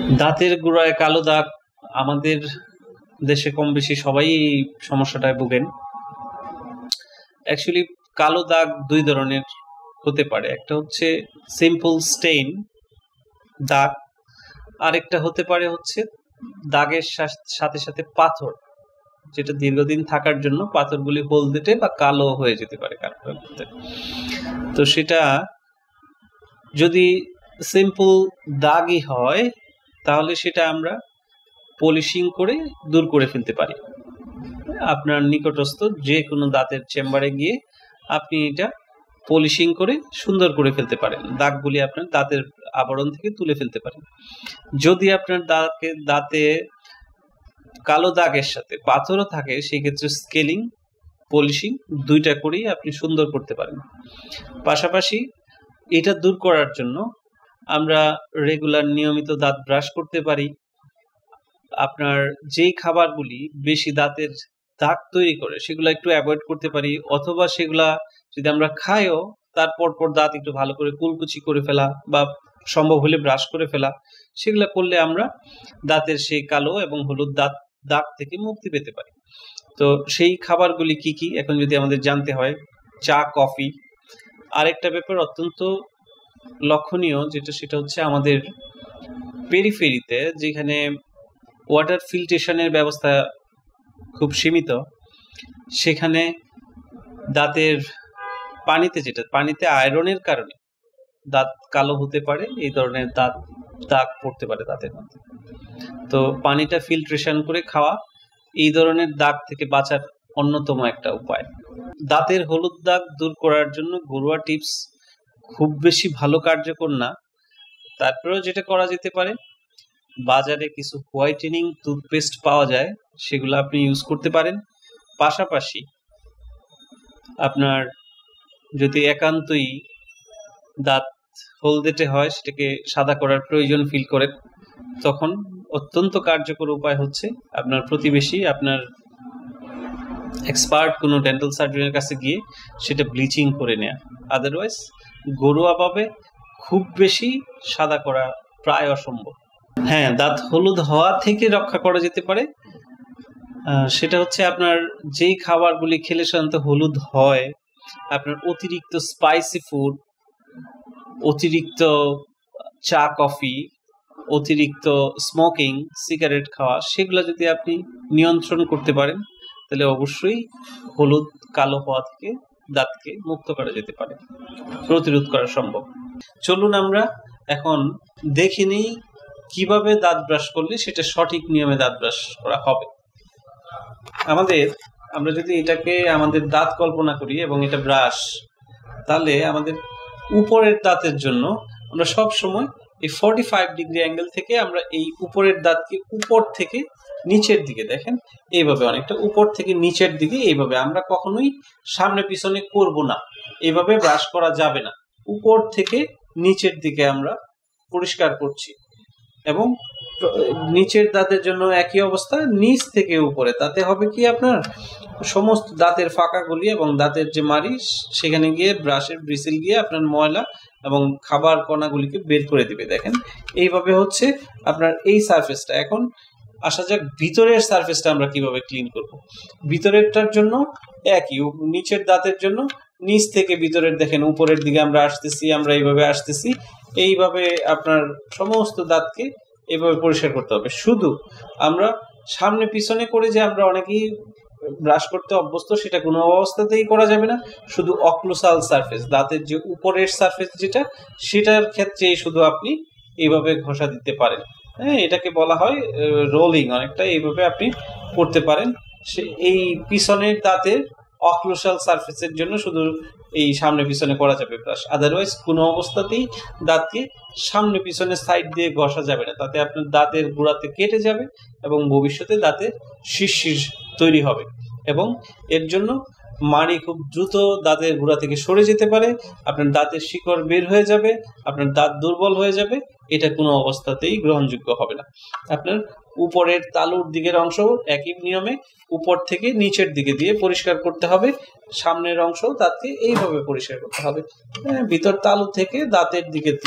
দাঁতের গোড়ায় কালো দাগ আমাদের দেশে কম বেশি সবাই এই সমস্যাটায় ভোগেন। অ্যাকচুয়ালি কালো দাগ দুই ধরনের হতে পারে, একটা হচ্ছে সিম্পল স্টেইন দাগ, আরেকটা হতে পারে হচ্ছে দাগের সাথে সাথে পাথর, যেটা দীর্ঘদিন থাকার জন্য পাথরগুলি হলদেটে বা কালো হয়ে যেতে পারে কারো। তো সেটা যদি সিম্পল দাগই হয় তাহলে সেটা আমরা পলিশিং করে দূর করে ফেলতে পারি। আপনার নিকটস্থ যে কোনো দাঁতের চেম্বারে গিয়ে আপনি এটা পলিশিং করে সুন্দর করে ফেলতে পারেন, দাগগুলি আপনার দাঁতের আবরণ থেকে তুলে ফেলতে পারেন। যদি আপনার দাঁতে কালো দাগের সাথে পাথরও থাকে সেই ক্ষেত্রে স্কেলিং, পলিশিং দুইটা করেই আপনি সুন্দর করতে পারেন। পাশাপাশি এটা দূর করার জন্য আমরা রেগুলার নিয়মিত দাঁত ব্রাশ করতে পারি। আপনার যেই খাবারগুলি বেশি দাঁতের দাগ তৈরি করে সেগুলো একটু অ্যাভয়েড করতে পারি, অথবা সেগুলা যদি আমরা খাইও তারপর দাঁত একটু ভালো করে কুলকুচি করে ফেলা বা সম্ভব হলে ব্রাশ করে ফেলা, সেগুলা করলে আমরা দাঁতের সেই কালো এবং হলুদ দাগ থেকে মুক্তি পেতে পারি। তো সেই খাবারগুলি কি কি এখন যদি আমাদের জানতে হয়, চা, কফি। আরেকটা ব্যাপার অত্যন্ত লক্ষণীয় সেটা হচ্ছে আমাদের পেরিফেরিতে যেখানে ওয়াটার ফিল্ট্রেশনের ব্যবস্থা খুব সীমিত, সেখানে দাঁতের পানিতে আয়রনের কারণে দাঁত কালো হতে পারে, এই ধরনের দাগ পড়তে পারে দাঁতের মধ্যে। তো পানিটা ফিল্ট্রেশন করে খাওয়া এই ধরনের দাগ থেকে বাঁচার অন্যতম একটা উপায়। দাঁতের হলুদ দাগ দূর করার জন্য ঘরোয়া টিপস খুব বেশি ভালো কার্যকর না, তারপরেও যেটা করা যেতে পারে, বাজারে কিছু হোয়াইটেনিং টুথপেস্ট পাওয়া যায়, সেগুলো আপনি ইউজ করতে পারেন। পাশাপাশি আপনার যদি একান্তই দাঁত হলদেটে হয়, সেটাকে সাদা করার প্রয়োজন ফিল করেন, তখন অত্যন্ত কার্যকর উপায় হচ্ছে আপনার প্রতিবেশী, আপনার এক্সপার্ট কোনো ডেন্টাল সার্জনের কাছে গিয়ে সেটা ব্লিচিং করে নেয়া। আদারওয়াইজ ঘরোয়াভাবে খুব বেশি সাদা করা প্রায় অসম্ভব। হ্যাঁ, দাঁত হলুদ হওয়া থেকে রক্ষা করা যেতে পারে। সেটা হচ্ছে আপনার যেই খাবারগুলি খেলে সাধারণত হলুদ হয়, আপনার অতিরিক্ত স্পাইসি ফুড, অতিরিক্ত চা, কফি, অতিরিক্ত স্মোকিং, সিগারেট খাওয়া, সেগুলো যদি আপনি নিয়ন্ত্রণ করতে পারেন তাহলে অবশ্যই হলুদ কালো হওয়া থেকে দাঁতকে মুক্ত করা যেতে পারে, প্রতিরোধ করা সম্ভব। চলুন আমরা এখন দেখে নিই কিভাবে দাঁত ব্রাশ করলে সেটা সঠিক নিয়মে দাঁত ব্রাশ করা হবে। আমরা যদি এটাকে আমাদের দাঁত কল্পনা করি এবং এটা ব্রাশ, তাহলে আমাদের উপরের দাঁতের জন্য আমরা সব সময় এই 45 ডিগ্রি অ্যাঙ্গেল থেকে আমরা এই উপরের দাঁতকে উপর থেকে নিচের দিকে, দেখেন এইভাবে, অনেকটা উপর থেকে নিচের দিকে, এইভাবে আমরা কখনোই সামনে পিছনে করব না, এইভাবে ব্রাশ করা যাবে না। উপর থেকে নিচের দিকে আমরা পরিষ্কার করছি, এবং নিচের দাঁতের জন্য একই অবস্থা, নিচ থেকে উপরে, তাতে হবে কি আপনার সমস্ত দাঁতের ফাঁকাগুলি এবং দাঁতের যে মাড়ি সেখানে গিয়ে ব্রাশের ব্রিসেল গিয়ে আপনার ময়লা এবং খাবার কণাগুলিকে বের করে দিবে। দেখেন এইভাবে হচ্ছে আপনার এই সারফেসটা। এখন আসা যাক ভিতরের সারফেসটা আমরা কিভাবে ক্লিন করব। ভিতরেরটার জন্য একই, নিচের দাঁতের জন্য নিচ থেকে ভিতরের, দেখেন উপরের দিকে আমরা আসতেছি, আমরা এইভাবে আসতেছি, এইভাবে আপনার সমস্ত দাঁতকে এইভাবে পরিষ্কার করতে হবে। শুধু আমরা সামনে পিছনে করে যে আমরা অনেকেই ব্রাশ করতে অভ্যস্ত, সেটা কোনো অবস্থাতেই করা যাবে না। শুধু অক্লুসাল সারফেস, দাঁতের যে উপরের সারফেস যেটা, সেটার ক্ষেত্রেই শুধু আপনি এইভাবে ঘষা দিতে পারেন। হ্যাঁ, এটাকে বলা হয় রোলিং, অনেকটা এইভাবে আপনি করতে পারেন। এই পিছনের দাঁতের অক্লুসাল সারফেসের জন্য শুধু এই সামনে পিছনে করা যাবে ব্রাশ, আদারওয়াইজ কোনো অবস্থাতেই দাঁতকে সামনে পিছনে সাইড দিয়ে ঘষা যাবে না, তাতে আপনার দাঁতের গোড়াতে কেটে যাবে এবং ভবিষ্যতে দাঁতের শিরশির তৈরি হবে, এবং এর জন্য মাড়ি খুব দ্রুত দাঁতের গোড়া থেকে সরে যেতে পারে, আপনার দাঁতের শিকড় বের হয়ে যাবে, আপনার দাঁত দুর্বল হয়ে যাবে। এটা কোনো অবস্থাতেই গ্রহণযোগ্য হবে না। আপনার উপরের তালুর দিকের অংশ একই নিয়মে উপর থেকে নিচের দিকে দিয়ে পরিষ্কার করতে হবে, সামনের অংশ দাঁতকে এইভাবে পরিষ্কার করতে হবে, ভিতর তালু থেকে দাঁতের দিকে দিয়ে।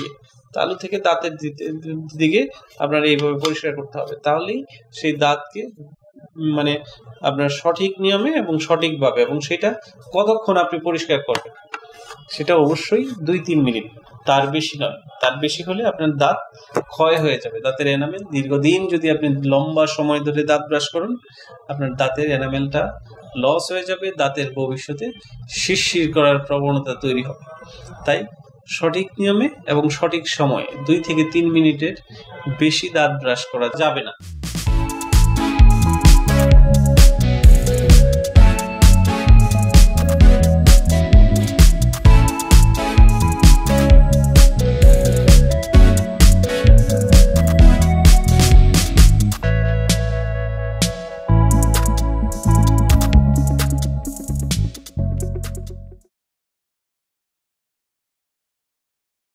তালু থেকে দাঁতের দিকে আপনার এইভাবে পরিষ্কার করতে হবে, তাহলেই সেই দাঁতকে মানে আপনার সঠিক নিয়মে এবং সঠিকভাবে, এবং সেটা কতক্ষণ আপনি পরিষ্কার করবেন সেটা অবশ্যই 2-3 মিনিট, তার বেশি নয়। তার বেশি হলে আপনার দাঁত ক্ষয় হয়ে যাবে, দাঁতের এনামেল দীর্ঘদিন যদি আপনি লম্বা সময় ধরে দাঁত ব্রাশ করেন আপনার দাঁতের এনামেলটা লস হয়ে যাবে, দাঁতের ভবিষ্যতে শিরশির করার প্রবণতা তৈরি হবে। তাই সঠিক নিয়মে এবং সঠিক সময়ে 2 থেকে 3 মিনিটের বেশি দাঁত ব্রাশ করা যাবে না।